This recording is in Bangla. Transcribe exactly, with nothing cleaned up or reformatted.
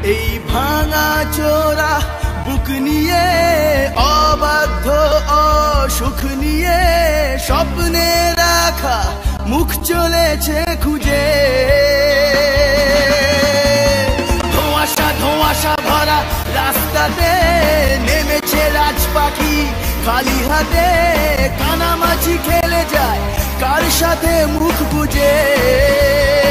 এই ভাঙা চোরা বুক নিয়ে অবাধ্য অসুখ নিয়ে স্বপ্নে রাখা মুখ চলেছে খুঁজে। ধোঁয়াশা ধোঁয়াশা ভরা রাস্তাতে নেমেছে রাজ পাখি খালি হাতে, কানামাছি খেলে যায় কার সাথে মুখ বুঝে।